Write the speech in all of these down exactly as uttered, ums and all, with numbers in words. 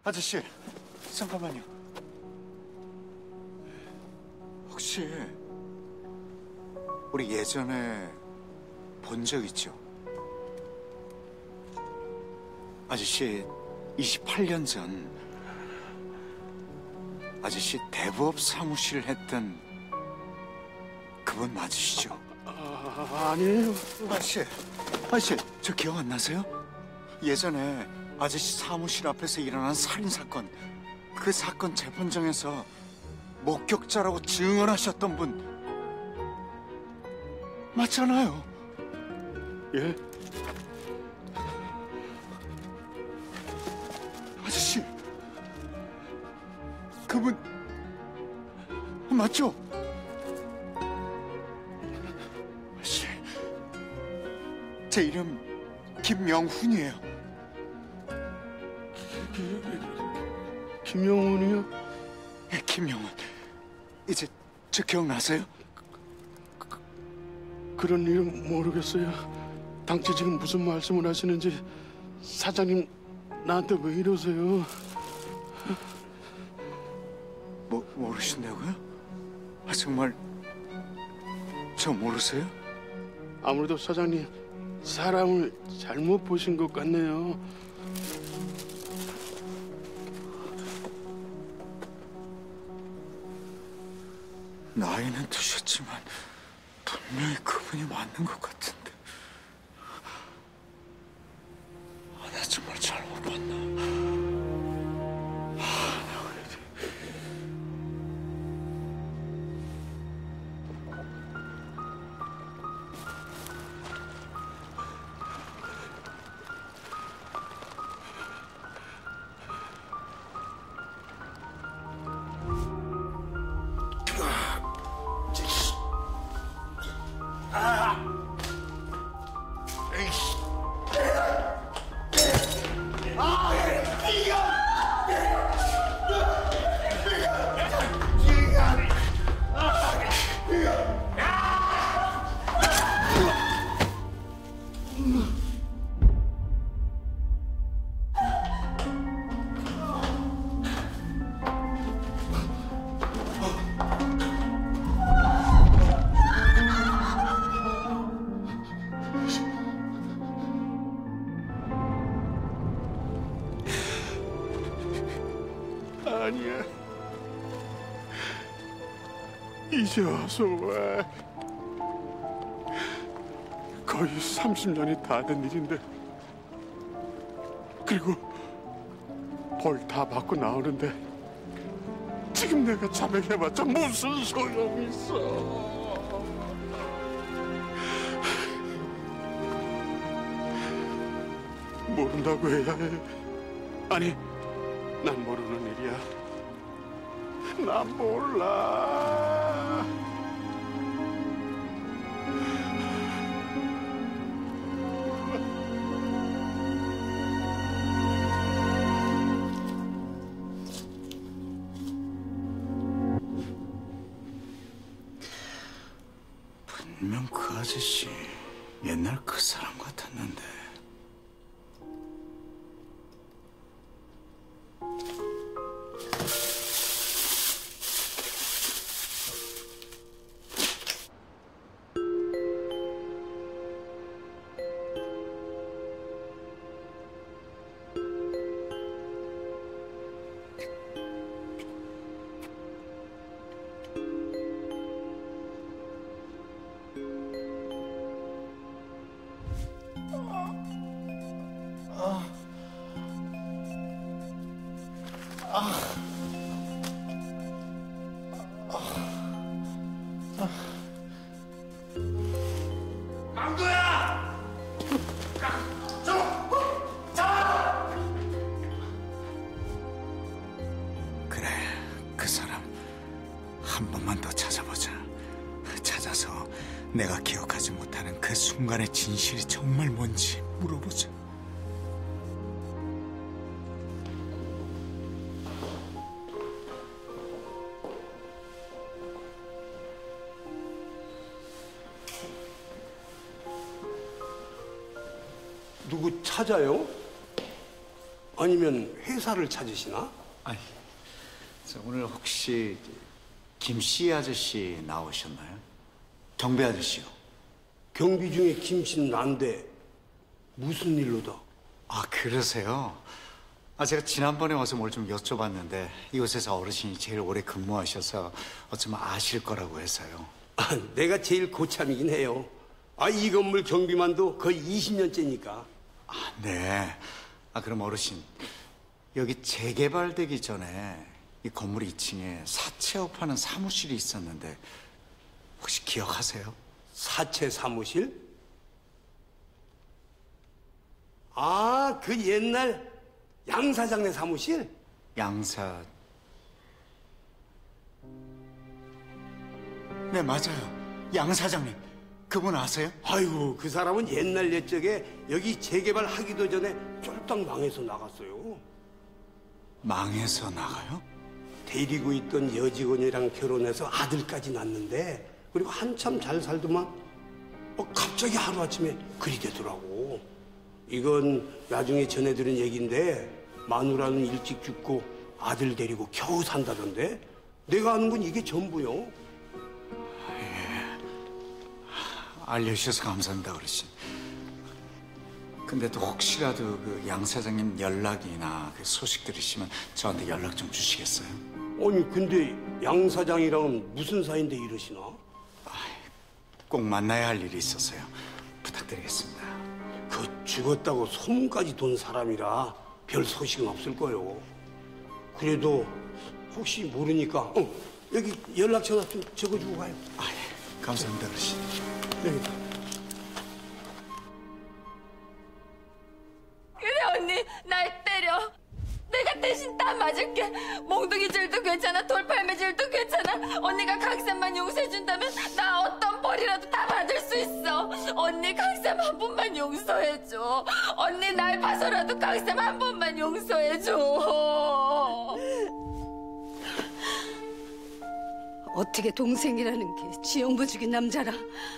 아저씨, 잠깐만요. 혹시 우리 예전에 본 적 있죠? 아저씨, 이십팔 년 전 아저씨 대부업 사무실 했던 그분 맞으시죠? 아, 아니에요. 아저씨, 아저씨, 저 기억 안 나세요? 예전에 아저씨 사무실 앞에서 일어난 살인사건, 그 사건 재판정에서 목격자라고 증언하셨던 분 맞잖아요. 예? 아저씨, 그분 맞죠? 아저씨, 제 이름 김명훈이에요. 기, 김영훈이요? 예, 김명훈. 이제 저 기억나세요? 그, 그런 이름 모르겠어요. 당최 지금 무슨 말씀을 하시는지. 사장님, 나한테 왜 이러세요? 뭐, 모르신다고요? 아, 정말 저 모르세요? 아무래도 사장님, 사람을 잘못 보신 것 같네요. 나이는 드셨지만 분명히 그분이 맞는 것 같은데. 아, 나 정말 잘못 봤나? 아, 나 그래도... 아니야. 이제 와서 왜? 거의 삼십 년이 다 된 일인데. 그리고 벌 다 받고 나오는데 지금 내가 자백해봤자 무슨 소용이 있어? 모른다고 해야 해. 아니, 난 모르는 일이야. 난 몰라. 분명 그 아저씨 옛날 그 사람 같았는데. 망도야! 잡아! 잡아! 그래, 그 사람 한 번만 더 찾아보자. 찾아서 내가 기억하지 못하는 그 순간의 진실이 정말 뭔지 물어보자. 누구 찾아요? 아니면 회사를 찾으시나? 아니, 저 오늘 혹시 김씨 아저씨 나오셨나요? 경비 아저씨요. 경비 중에 김씨는 난데 무슨 일로다? 아, 그러세요? 아, 제가 지난번에 와서 뭘 좀 여쭤봤는데 이곳에서 어르신이 제일 오래 근무하셔서 어쩌면 아실 거라고 해서요. 아, 내가 제일 고참이긴 해요. 아, 이 건물 경비만도 거의 이십 년째니까. 아, 네. 아, 그럼 어르신, 여기 재개발되기 전에 이 건물 이 층에 사채업하는 사무실이 있었는데 혹시 기억하세요? 사채 사무실? 아, 그 옛날 양 사장네 사무실? 양사... 네, 맞아요. 양 사장님. 그분 아세요? 아이고, 그 사람은 옛날 옛적에 여기 재개발 하기도 전에 쫄딱 망해서 나갔어요. 망해서 나가요? 데리고 있던 여직원이랑 결혼해서 아들까지 낳는데, 그리고 한참 잘 살더만 어, 갑자기 하루아침에 그리 되더라고. 이건 나중에 전해들은 얘기인데 마누라는 일찍 죽고 아들 데리고 겨우 산다던데, 내가 아는 건 이게 전부요. 알려주셔서 감사합니다, 어르신. 근데 또 혹시라도 그 양 사장님 연락이나 그 소식 들으시면 저한테 연락 좀 주시겠어요? 아니, 근데 양 사장이랑은 무슨 사이인데 이러시나? 꼭 만나야 할 일이 있어서요. 부탁드리겠습니다. 그 죽었다고 소문까지 돈 사람이라 별 소식은 없을 거요. 그래도 혹시 모르니까 어, 여기 연락처나 좀 적어주고 가요. 아, 예. 감사합니다, 어르신. 네. 그래 언니 날 때려. 내가 대신 다 맞을게. 몽둥이질도 괜찮아, 돌팔매질도 괜찮아. 언니가 강쌤만 용서해준다면 나 어떤 벌이라도 다 받을 수 있어. 언니 강쌤 한 번만 용서해줘. 언니 날 봐서라도 강쌤 한 번만 용서해줘. 어떻게 동생이라는 게 지영부 죽인 남자라.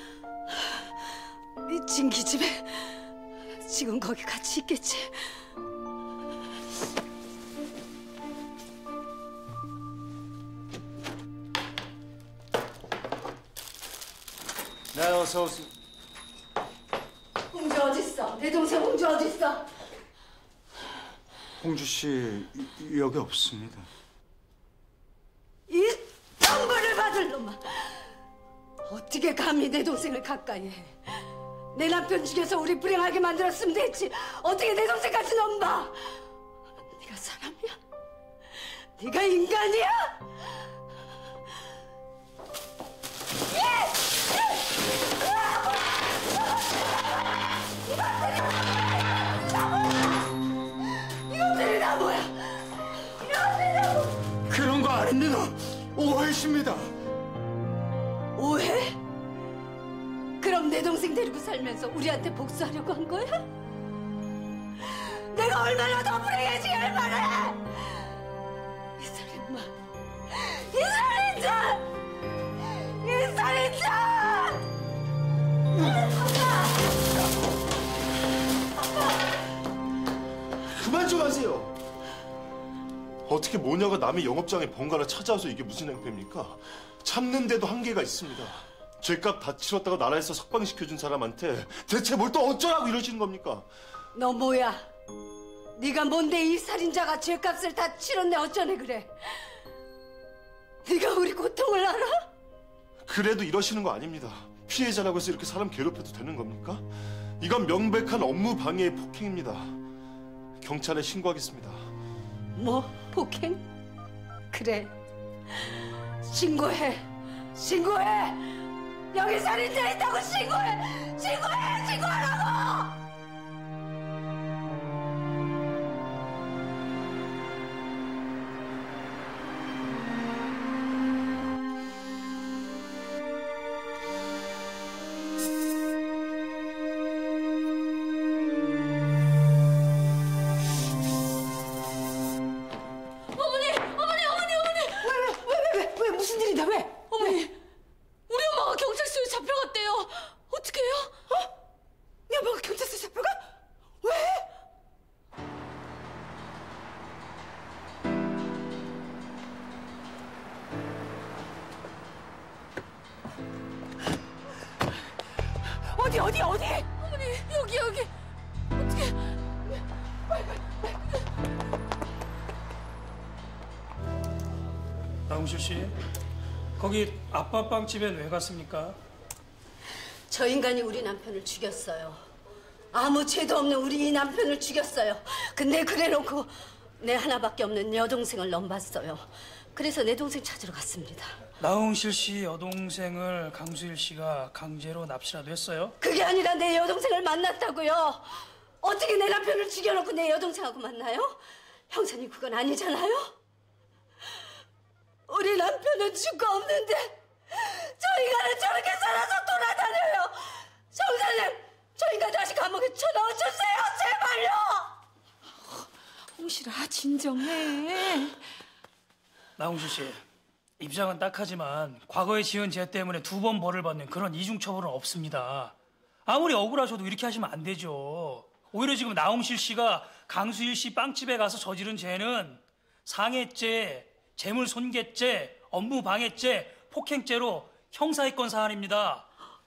이 진기집에 지금 거기 같이 있겠지. 네, 어서 오세요. 홍주 어딨어? 내 동생 홍주 어딨어? 홍주 씨 이- 여기 없습니다. 이 정보를 받을 놈아! 어떻게 감히 내 동생을 가까이 해? 내 남편 죽여서 우리 불행하게 만들었으면 됐지. 어떻게 내 동생까지 넘봐? 네가 사람이야? 네가 인간이야? 이것들이 다 뭐야? 이것들이 다 뭐야? 그런 거 아닙니다. 오해십니다. 오해? 그럼 내 동생 데리고 살면서 우리한테 복수하려고 한 거야? 내가 얼마나 더 불행해지길 바래! 이 살인마! 이 살인자! 이 살인자! 그만 좀 하세요. 어떻게 모녀가 남의 영업장에 번갈아 찾아와서 이게 무슨 행패입니까? 참는데도 한계가 있습니다. 죄값 다 치렀다고 나라에서 석방시켜준 사람한테 대체 뭘 또 어쩌라고 이러시는 겁니까? 너 뭐야? 네가 뭔데 이 살인자가 죄값을 다 치렀네 어쩌네 그래? 네가 우리 고통을 알아? 그래도 이러시는 거 아닙니다. 피해자라고 해서 이렇게 사람 괴롭혀도 되는 겁니까? 이건 명백한 업무 방해의 폭행입니다. 경찰에 신고하겠습니다. 뭐? 폭행? 그래 신고해 신고해 여기 살인자 있다고 신고해 신고해 신고하라고 어머니, 어머니, 어머니, 어머니. 왜 왜 왜 왜 무슨 일이다 왜? 어머니, 우리 엄마가 경찰서에 잡혀갔대요. 어떡해요? 어? 네 엄마가 경찰서에 잡혀가? 왜? 어디 어디 어디? 어머니 여기 여기 어떻게? 나홍실 씨, 거기 아빠 빵집엔 왜 갔습니까? 저 인간이 우리 남편을 죽였어요. 아무 죄도 없는 우리 이 남편을 죽였어요. 근데 그래놓고 내 하나밖에 없는 여동생을 넘봤어요. 그래서 내 동생 찾으러 갔습니다. 나홍실 씨 여동생을 강수일 씨가 강제로 납치라도 했어요? 그게 아니라 내 여동생을 만났다고요. 어떻게 내 남편을 죽여놓고 내 여동생하고 만나요? 형사님 그건 아니잖아요. 우리 남편은 죽고 없는데 저 인간은 저렇게 살아서 돌아다녀요. 형사님 저 인간 다시 감옥에 쳐넣어주세요. 제발요. 홍실아 진정해. 나홍실 씨, 입장은 딱하지만 과거에 지은 죄 때문에 두 번 벌을 받는 그런 이중처벌은 없습니다. 아무리 억울하셔도 이렇게 하시면 안 되죠. 오히려 지금 나홍실 씨가 강수일 씨 빵집에 가서 저지른 죄는 상해죄, 재물손괴죄, 업무방해죄, 폭행죄로 형사입건 사안입니다.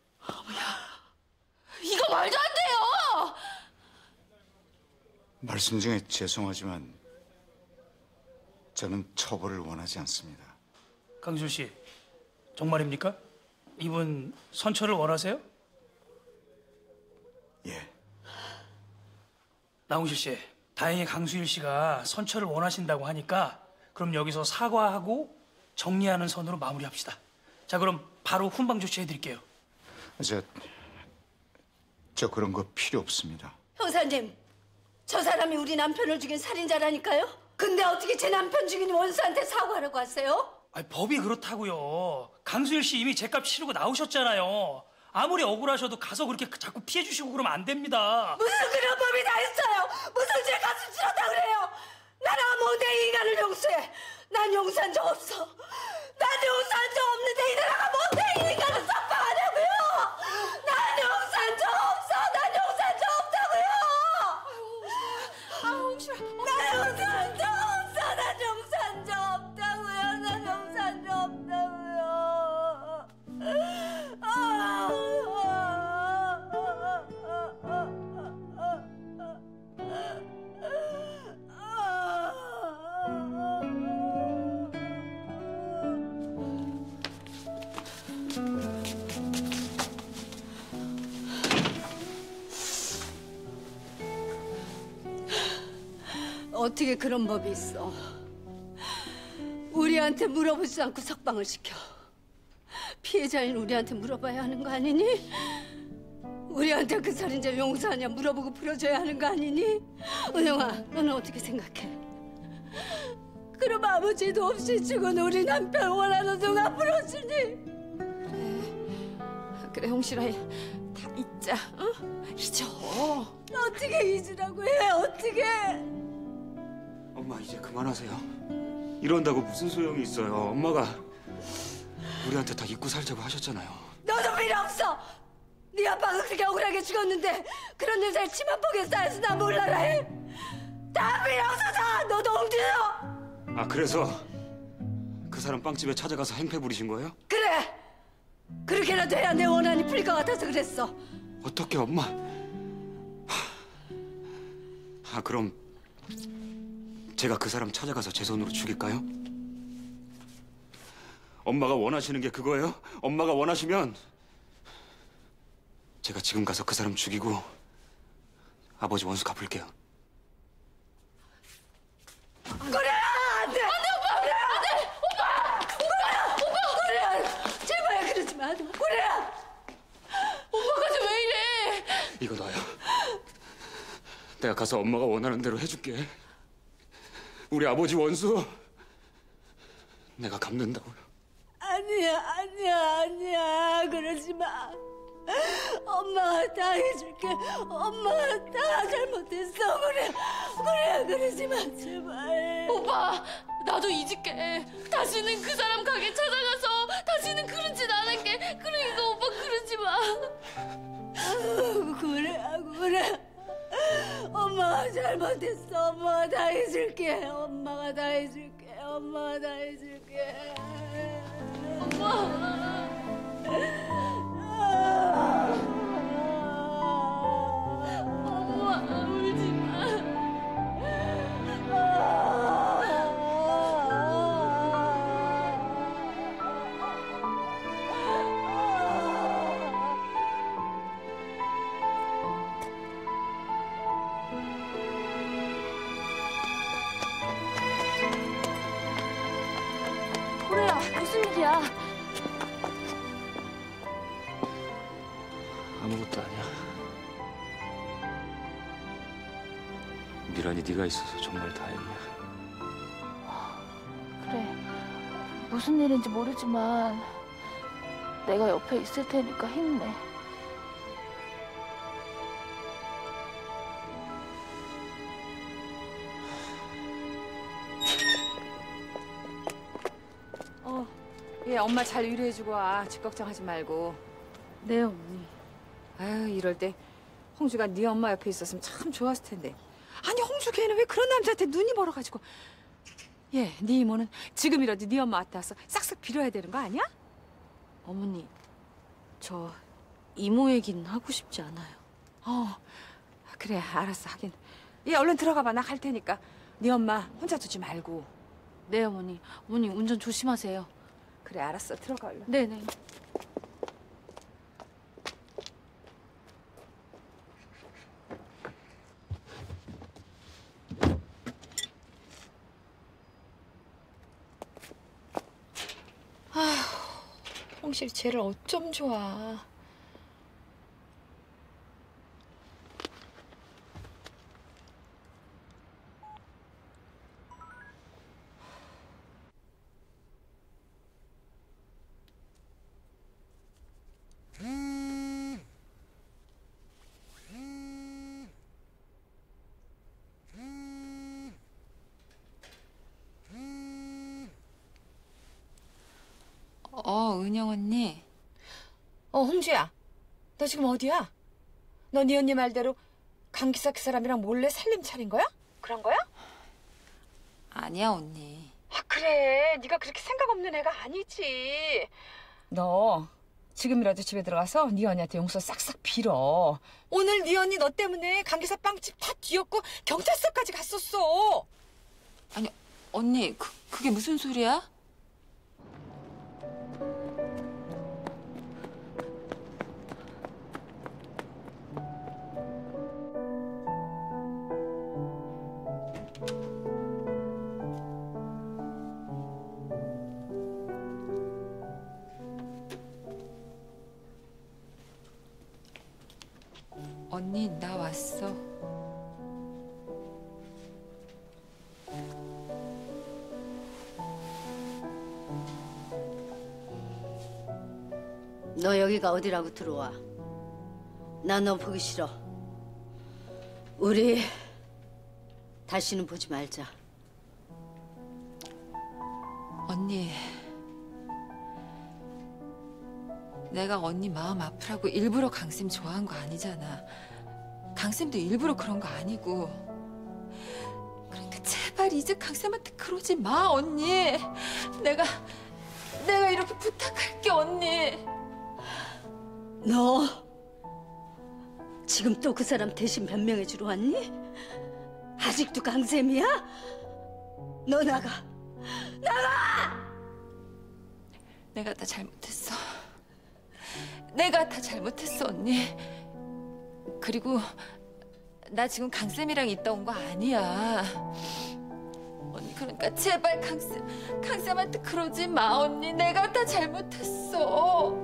이거 말도 안 돼요. 말씀 중에 죄송하지만 저는 처벌을 원하지 않습니다. 강수일 씨, 정말입니까? 이분 선처를 원하세요? 예. 나홍실 씨, 다행히 강수일 씨가 선처를 원하신다고 하니까 그럼 여기서 사과하고 정리하는 선으로 마무리합시다. 자, 그럼 바로 훈방 조치해드릴게요. 저, 저 그런 거 필요 없습니다. 형사님 저 사람이 우리 남편을 죽인 살인자라니까요. 근데 어떻게 제 남편 죽인 원수한테 사과하라고 하세요? 아니, 법이 그렇다고요. 강수일 씨 이미 죄값 치르고 나오셨잖아요. 아무리 억울하셔도 가서 그렇게 자꾸 피해 주시고 그러면 안 됩니다. 무슨 그런 법이 다 있어요. 무슨 죄 값을 치렀다 그래요. 난 아무 내 인간을 용서해. 난 용서한 적 없어. 난 용서한 적 없는데 이 나라가 뭔데 이 인간을 썩방하냐고요. 난 용서한 적 없어. 난 용서한 적 없다고요. 아 홍실아. 난 용서한 적 없어. 난 용서한 적 없다고요. 난 용서한 적 없다고요. 아, 어떻게 그런 법이 있어? 우리한테 물어보지 않고 석방을 시켜. 피해자인 우리한테 물어봐야 하는 거 아니니? 우리한테 그 살인자 용서하냐 물어보고 풀어줘야 하는 거 아니니? 은영아, 너는 어떻게 생각해? 그럼 아무 죄도 없이 죽은 우리 남편 원하는 누가 풀어주니? 그래 홍실아 다 잊자. 어? 잊어. 어떻게 잊으라고 해? 어떻게? 엄마 이제 그만하세요. 이런다고 무슨 소용이 있어요. 엄마가 우리한테 다 잊고 살자고 하셨잖아요. 너도 필요 없어. 네 아빠가 그렇게 억울하게 죽었는데 그런 여자를 치마폭에 쌓여서 나 몰라라 해? 다 필요 없어. 다 너도 엉뚱어. 아 그래서 그 사람 빵집에 찾아가서 행패 부리신 거예요? 그래. 그렇게라도 해야 내 원한이 풀릴 것 같아서 그랬어. 어떻게 엄마? 아 그럼 제가 그 사람 찾아가서 제 손으로 죽일까요? 엄마가 원하시는 게 그거예요? 엄마가 원하시면 제가 지금 가서 그 사람 죽이고 아버지 원수 갚을게요. 그래 안 돼. 안 돼 오빠. 그래 안 돼. 오빠. 오빠. 오빠. 그래. 제발 그러지 마. 그래. 오빠까지 왜 이래? 이거 놔요. 내가 가서 엄마가 원하는 대로 해줄게. 우리 아버지 원수 내가 갚는다고요. 아니야 아니야 아니야 그러지 마. 엄마가 다 해줄게. 엄마가 다 잘못했어. 그래 그래 그러지 마 제발. 오빠 나도 잊을게. 다시는 그 사람 가게 찾아가서 다시는 그런 짓 안 할게. 그러니까 오빠 그러지 마. 아우, 그래 그래. 엄마가 잘못했어. 엄마가 다 해줄게. 엄마가 다 해줄게. 엄마가 다 해줄게. 엄마. 아. 오빠, 무슨 일이야? 아무것도 아니야. 미란이 네가 있어서 정말 다행이야. 그래, 무슨 일인지 모르지만 내가 옆에 있을 테니까 힘내. 어, 예, 엄마 잘 위로해주고 와. 집 걱정하지 말고. 네, 언니. 아유, 이럴 때 홍주가 네 엄마 옆에 있었으면 참 좋았을 텐데. 아니, 홍주 걔는 왜 그런 남자한테 눈이 멀어가지고. 예, 네 이모는 지금이라도 네 엄마 앞에 와서 싹싹 빌어야 되는 거 아니야? 어머니, 저 이모 얘기는 하고 싶지 않아요. 어, 그래, 알았어, 하긴. 예, 얼른 들어가봐. 나 갈 테니까. 네 엄마 혼자 두지 말고. 네, 어머니. 어머니 운전 조심하세요. 그래, 알았어. 들어가, 얼른. 네네. 홍실 쟤를 어쩜 좋아. 어, 은영 언니. 어, 홍주야. 너 지금 어디야? 너 네 언니 말대로 강기사 그 사람이랑 몰래 살림 차린 거야? 그런 거야? 아니야, 언니. 아, 그래. 네가 그렇게 생각 없는 애가 아니지. 너 지금이라도 집에 들어가서 네 언니한테 용서 싹싹 빌어. 오늘 네 언니 너 때문에 강기사 빵집 다 뒤엎고 경찰서까지 갔었어. 아니, 언니, 그, 그게 무슨 소리야? 언니, 나 왔어. 너 여기가 어디라고 들어와. 나 너 보기 싫어. 우리 다시는 보지 말자. 언니, 내가 언니 마음 아프라고 일부러 강쌤 좋아한 거 아니잖아. 강쌤도 일부러 그런 거 아니고. 그러니까 제발 이제 강쌤한테 그러지 마, 언니. 내가, 내가 이렇게 부탁할게, 언니. 너 지금 또 그 사람 대신 변명해 주러 왔니? 아직도 강쌤이야? 너 나가. 나가! 내가 다 잘못했어. 내가 다 잘못했어, 언니. 그리고 나 지금 강쌤이랑 있다 온 거 아니야. 언니, 그러니까 제발 강쌤, 강쌤한테 그러지 마, 언니. 내가 다 잘못했어.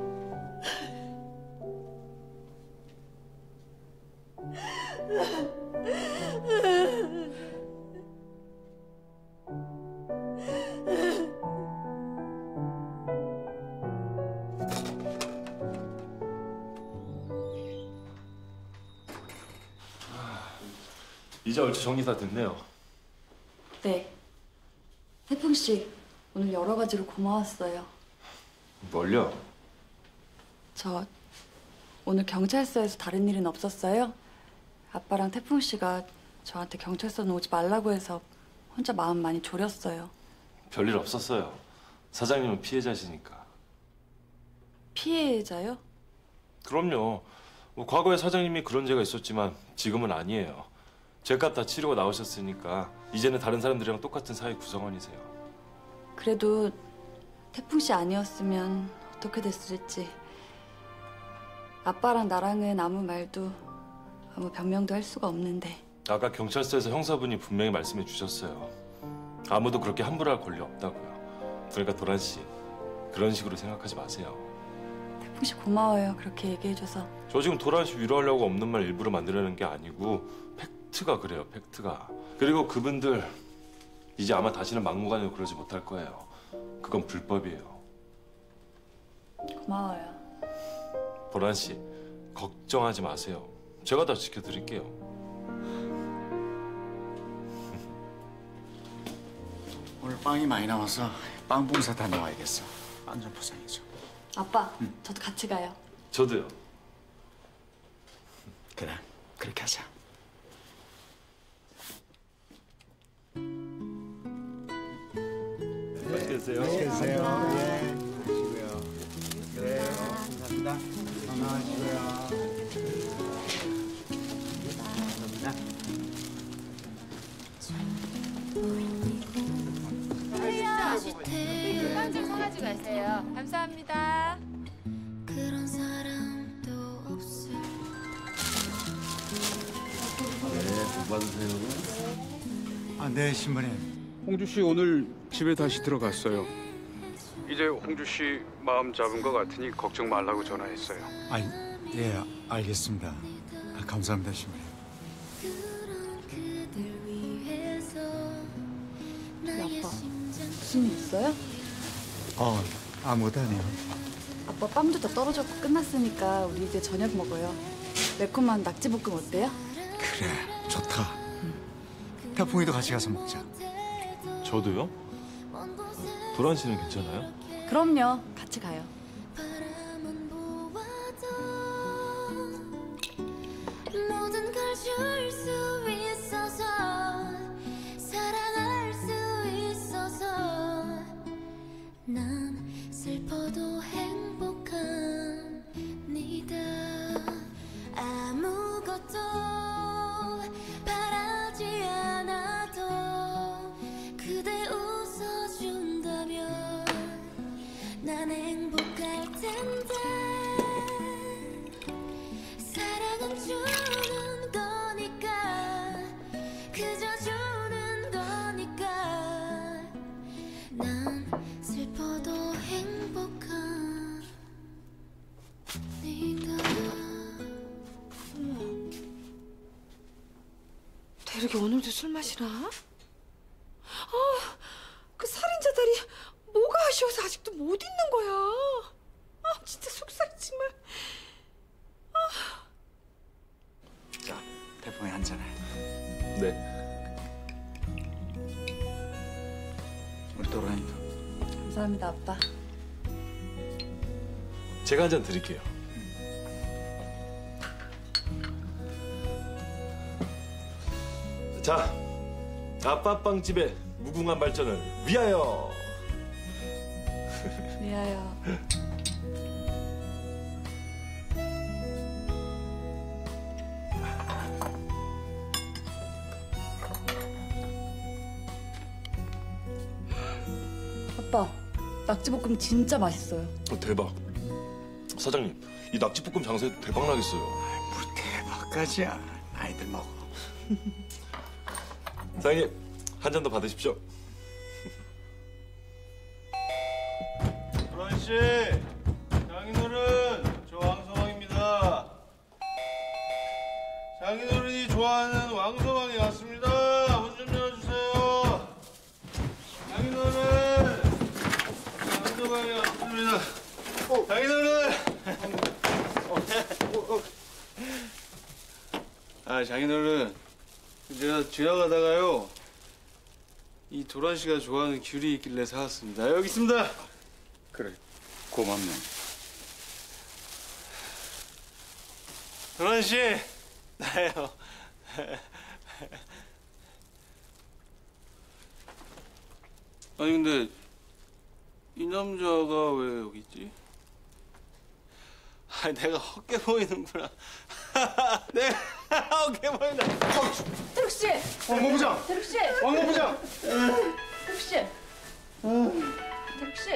이제 얼추 정리 다 됐네요. 네. 태풍 씨, 오늘 여러 가지로 고마웠어요. 뭘요? 저 오늘 경찰서에서 다른 일은 없었어요. 아빠랑 태풍 씨가 저한테 경찰서는 오지 말라고 해서 혼자 마음 많이 졸였어요. 별일 없었어요. 사장님은 피해자시니까. 피해자요? 그럼요. 뭐 과거에 사장님이 그런 죄가 있었지만 지금은 아니에요. 죄값 다 치르고 나오셨으니까 이제는 다른 사람들이랑 똑같은 사회 구성원이세요. 그래도 태풍 씨 아니었으면 어떻게 됐을지. 아빠랑 나랑은 아무 말도 아무 변명도 할 수가 없는데. 아까 경찰서에서 형사분이 분명히 말씀해 주셨어요. 아무도 그렇게 함부로 할 권리 없다고요. 그러니까 도란 씨, 그런 식으로 생각하지 마세요. 태풍 씨 고마워요. 그렇게 얘기해줘서. 저 지금 도란 씨 위로하려고 없는 말 일부러 만들어내는 게 아니고 팩트가 그래요, 팩트가. 그리고 그분들 이제 아마 다시는 막무가내로 그러지 못할 거예요. 그건 불법이에요. 고마워요. 보란 씨, 걱정하지 마세요. 제가 다 지켜드릴게요. 오늘 빵이 많이 남아서 빵 봉사 다녀와야겠어. 빵 좀 포장해줘. 아빠, 저도 같이 가요. 저도요. 그래, 그렇게 하자. 맛있게 드세요. 맛있게 드세요. 예, 마시고요. 그래요. 감사합니다. 건강하시고요. 빵좀 사가지고 가세요. 감사합니다. 그런 사람도 없을 아, 네, 신부님. 홍주 씨 오늘 집에 다시 들어갔어요. 이제 홍주 씨 마음 잡은 것 같으니 걱정 말라고 전화했어요. 아, 예, 알겠습니다. 아, 감사합니다, 신부님. 저기 아빠, 무슨 일 있어요? 어, 아무것도 아니에요. 아빠 빵도 다 떨어졌고 끝났으니까 우리 이제 저녁 먹어요. 매콤한 낙지볶음 어때요? 그래, 좋다. 태풍이도 같이 가서 먹자. 저도요? 도란 씨는 괜찮아요? 그럼요, 같이 가요. 모든 걸 줄 수 있어서 사랑할 수 있어서 난 슬퍼도 행복합니다. 아무것도 바라지 않아도 그대 웃어준다면 난 행복할 텐데. 사랑은 주는 거니까 그저 주는 거니까 난 슬퍼도 행복한 네가. 대륙이 오늘도 술 마시나? 아, 그 살인자들이 뭐가 아쉬워서 아직도 못 잊는 거야. 아, 진짜 속상했지만. 자, 태풍이 한잔해. 네. 우리 도란이도. 감사합니다, 아빠. 제가 한 잔 드릴게요. 자, 아빠빵집의 무궁한 발전을 위하여. 미아요. 아빠, 낙지볶음 진짜 맛있어요. 어, 대박. 사장님, 이 낙지볶음 장사해도 대박 나겠어요. 뭐 대박까지야. 아이들 먹어. 사장님, 한 잔 더 받으십시오. 도란 씨, 장인어른, 저 왕서방입니다. 장인어른이 좋아하는 왕서방이 왔습니다. 문 좀 열어주세요. 장인어른, 왕서방이 왔습니다. 장인어른. 아, 장인어른, 제가 지나가다가요, 이 도란 씨가 좋아하는 귤이 있길래 사왔습니다. 여기 있습니다. 그래, 고맙네. 도란 씨, 나예요. 아니 근데 이 남자가 왜 여기 있지? 아, 내가 헛게 보이는구나. 내가 헛게 보인다. 태국 씨, 왕모부장, 태국 씨, 왕모부장. 태국 씨, 태국 씨.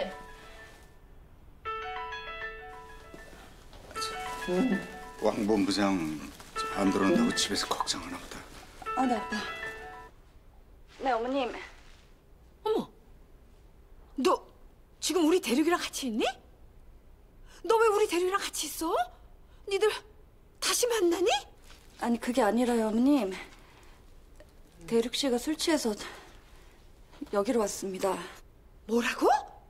왕 본부장 안 들어온다고 집에서 걱정하나 보다. 아, 네, 아빠. 네, 어머님. 어머, 너 지금 우리 대륙이랑 같이 있니? 너 왜 우리 대륙이랑 같이 있어? 니들 다시 만나니? 아니 그게 아니라요, 어머님. 대륙 씨가 술 취해서 여기로 왔습니다. 뭐라고?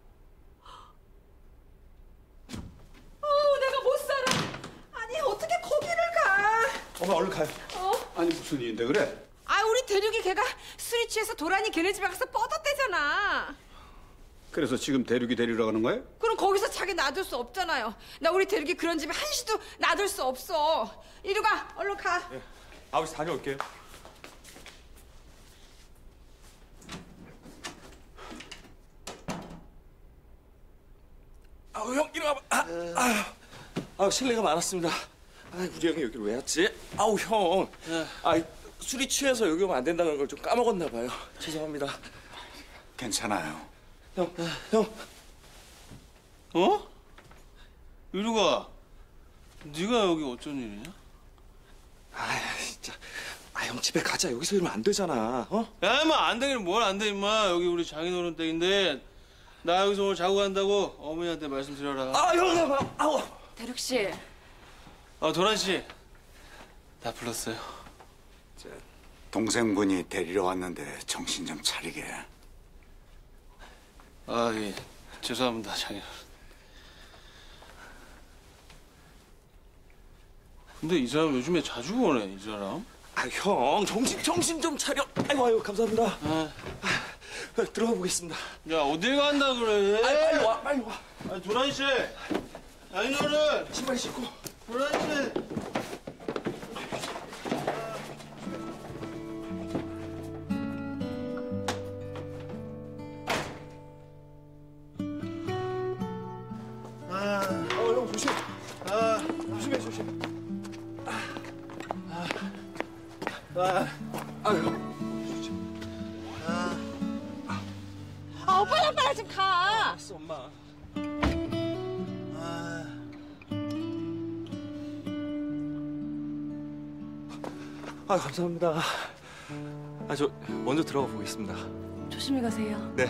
어, 내가 못 살아. 아니 어떻게 거기를 가? 엄마 얼른 가요. 어? 아니 무슨 일인데 그래? 아, 우리 대륙이 걔가 술이 취해서 도란이 걔네 집에 가서 뻗었대잖아. 그래서 지금 대륙이 데리러 가는 거예요? 그럼 거기서 자기 놔둘 수 없잖아요. 나 우리 대륙이 그런 집에 한시도 놔둘 수 없어. 이리 가, 얼른 가. 네. 아버지 다녀올게요. 아우 형 이리 와봐. 아, 아유, 아우 실례가 많았습니다. 아 우리 형이 여기를 왜 왔지? 아우 형. 아 술이 취해서 여기 오면 안 된다는 걸 좀 까먹었나 봐요. 죄송합니다. 괜찮아요. 형, 형. 어? 유루가, 네가 여기 어쩐 일이냐? 아 진짜. 아 형 집에 가자. 여기서 이러면 안 되잖아. 어? 야, 임마 안 되긴 뭘 안 돼, 임마. 여기 우리 장인어른 댁인데 나 여기서 오늘 자고 간다고 어머니한테 말씀드려라. 아 형, 형, 아우. 대륙 씨. 아, 도란 씨. 다 불렀어요. 동생분이 데리러 왔는데 정신 좀 차리게. 아, 예. 죄송합니다, 장인어른. 근데 이 사람 요즘에 자주 오네, 이 사람. 아 형 정신 정신 좀 차려. 아이고 아이고 감사합니다. 아. 아, 들어가 보겠습니다. 야, 어딜 간다 그래? 아 빨리 와 빨리 와. 아, 도란 씨. 장인어른. 신발 신고. 도란 씨. 어, 형 조심. 아, 조심해, 조심. 아, 아, 아유. 아, 빨리 빨리 좀 가. 알았어, 엄마. 아, 감사합니다. 아, 저 먼저 들어가 보겠습니다. 조심히 가세요. 네.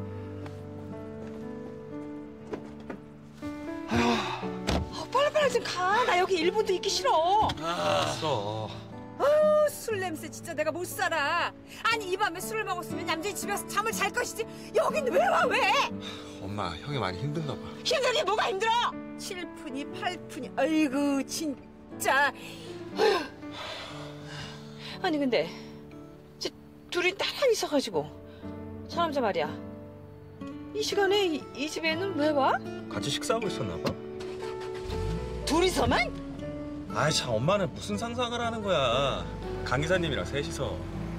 아, 빨리 빨리 좀 가. 나 여기 일 분도 있기 싫어. 알았어. 아우, 술 냄새 진짜 내가 못 살아. 아니 이 밤에 술을 먹었으면 얌전히 집에서 잠을 잘 것이지. 여긴 왜 와 왜? 엄마, 형이 많이 힘든가 봐. 힘든 게 뭐가 힘들어? 칠푼이 팔푼이. 아이고 진짜. 아휴. 아니 근데 저, 둘이 따라 있어가지고 저 남자 말이야. 이 시간에 이, 이 집에는 왜 와? 같이 식사하고 있었나 봐. 둘이서만? 아이 참 엄마는 무슨 상상을 하는 거야. 강 기사님이랑 셋이서.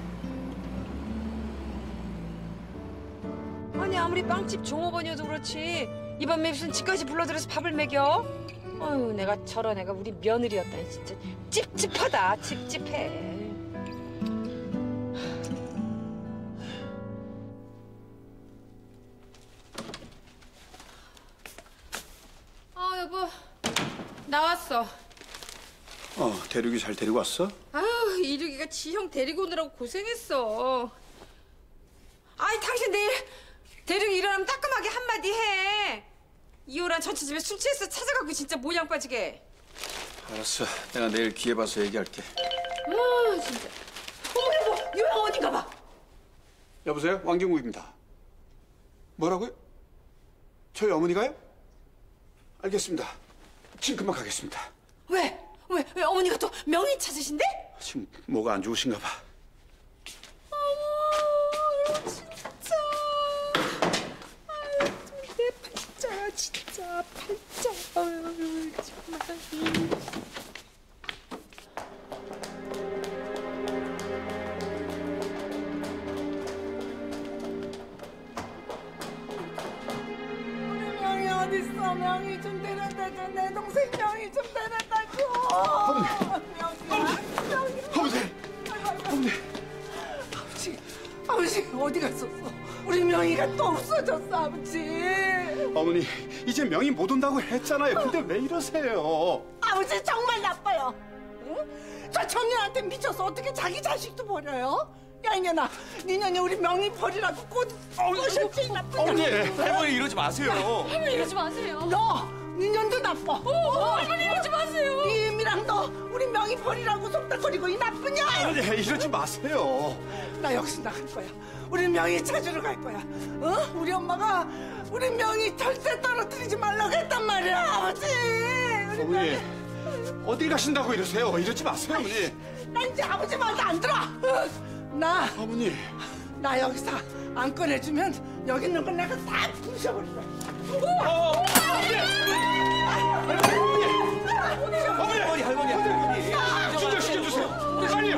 아니 아무리 빵집 종업원이어도 그렇지 이 밤에 무슨 집까지 불러들여서 밥을 먹여? 아유 내가 저런 애가 우리 며느리였다. 진짜 찝찝하다. 찝찝해. 아 여보 나왔어. 어, 대륙이 잘 데리고 왔어? 아유 이륙이가 지형 데리고 오느라고 고생했어. 아이 당신 내일 대륙이 일어나면 따끔하게 한마디 해. 이호란 전체 집에 술 취해서 찾아가고 진짜 모양 빠지게. 알았어. 내가 내일 기회 봐서 얘기할게. 아 진짜. 어머 여보 유영 어딘가 봐. 여보세요? 왕경국입니다. 뭐라고요? 저희 어머니가요? 알겠습니다. 지금 금방 가겠습니다. 왜? 왜? 왜 어머니가 또 명의 찾으신데? 지금 뭐가 안 좋으신가 봐. 어머 진짜. 아유 내 팔자 진짜 팔자. 아유 정말. 명이 어딨어? 명이 좀 데려다 줘. 내 동생 명이 좀 데려다 줘. 어머니! 명이. 어머니! 어머니! 아버지, 아버지 어디 갔었어? 우리 명희가 또 없어졌어, 아버지. 어머니, 이제 명이 못 온다고 했잖아요. 근데 왜 이러세요? 아버지 정말 나빠요. 응? 저 청년한테 미쳐서 어떻게 자기 자식도 버려요? 야 이년아, 니년이 우리 명희 버리라고 꽃 꼬셨지 이 나쁜 어머니, 년. 할머니 이러지 마세요. 할머니 이러지 마세요. 너 니년도 나빠. 어, 할머니 이러지 마세요. 니 애미랑 너 우리 명희 버리라고 속닥거리고 이 나쁜 년. 어머니 이러지 마세요. 나 여기서 나갈 거야. 우리 명희 찾으러 갈 거야. 어? 우리 엄마가 우리 명희 절대 떨어뜨리지 말라고 했단 말이야, 아버지. 우리 어머니 어딜 가신다고 이러세요? 이러지 마세요, 어머니. 나 이제 아버지 말도 안 들어. 나 어머니. 나 여기서 안 꺼내주면 여기 있는 건 내가 다 부셔버릴 거야. 어, 어머니, 할머니, 할머니. 진정시켜주세요. 빨리요.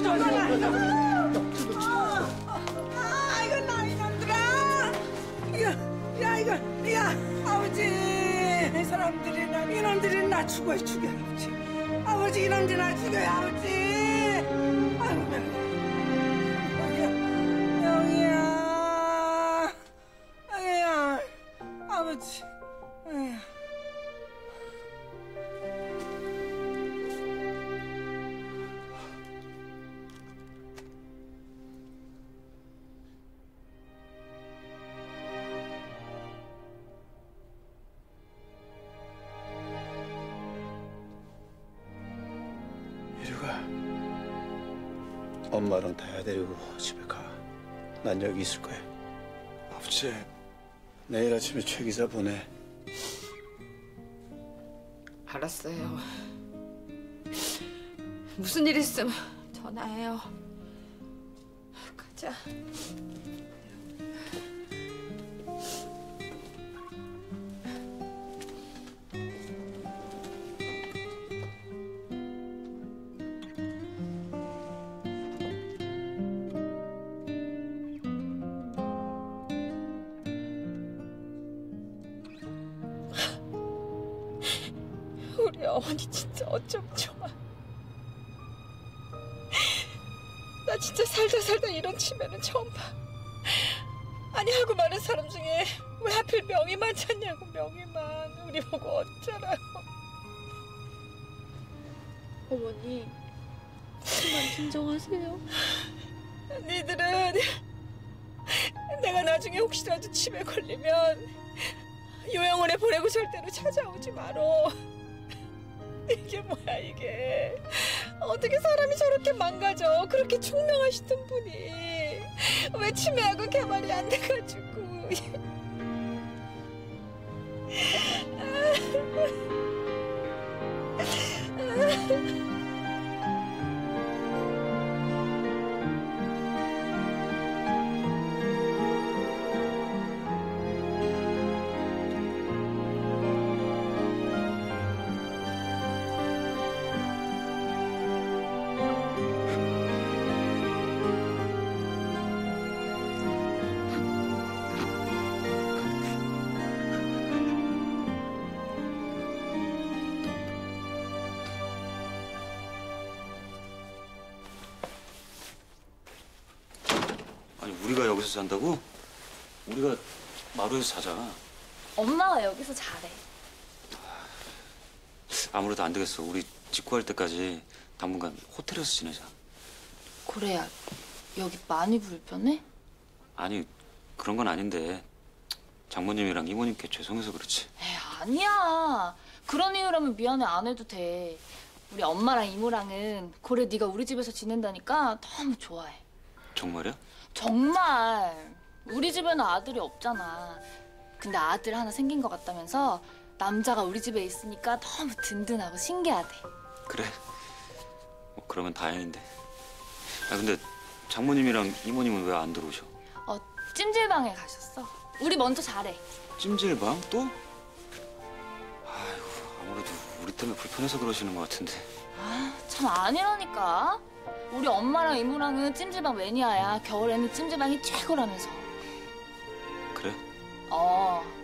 아, 이거 나 이놈들아. 이거, 야, 이거, 야, 아버지. 이 사람들이 나, 이놈들이 나 죽여, 죽여, 아버지. 아버지, 이놈들이 나 죽여요, 아버지. 아이고, 명희야. 명희야. 명희야. 아버지. 명희야. 이리가 엄마랑 다야 데리고 집에 가. 난 여기 있을 거야. 아버지. 내일 아침에 최 기사 보내. 알았어요. 무슨 일 있으면 전화해요. 가자. 우리 어머니 진짜 어쩜 좋아. 나 진짜 살다 살다 이런 치매는 처음 봐. 아니 하고 많은 사람 중에 왜 하필 명희만 찾냐고. 명희만. 우리 보고 어쩌라고. 어머니 그만 진정하세요. 니들은 내가 나중에 혹시라도 치매 걸리면 요양원에 보내고 절대로 찾아오지 말어. 이게 뭐야 이게. 어떻게 사람이 저렇게 망가져. 그렇게 총명하시던 분이 왜 치매하고 개발이 안 돼가지고. 우리가 여기서 잔다고? 우리가 마루에서 자자. 엄마가 여기서 자래. 아무래도 안 되겠어. 우리 직구할 때까지 당분간 호텔에서 지내자. 고래야, 여기 많이 불편해? 아니, 그런 건 아닌데 장모님이랑 이모님께 죄송해서 그렇지. 에이, 아니야. 그런 이유라면 미안해 안 해도 돼. 우리 엄마랑 이모랑은 고래 네가 우리 집에서 지낸다니까 너무 좋아해. 정말이야? 정말. 우리 집에는 아들이 없잖아. 근데 아들 하나 생긴 것 같다면서 남자가 우리 집에 있으니까 너무 든든하고 신기하대. 그래? 뭐 그러면 다행인데. 아 근데 장모님이랑 이모님은 왜 안 들어오셔? 어, 찜질방에 가셨어. 우리 먼저 자래. 찜질방? 또? 아이고 아무래도 우리 때문에 불편해서 그러시는 것 같은데. 아, 참 아니라니까. 우리 엄마랑 이모랑은 찜질방 매니아야. 겨울에는 찜질방이 최고라면서. 그래? 어.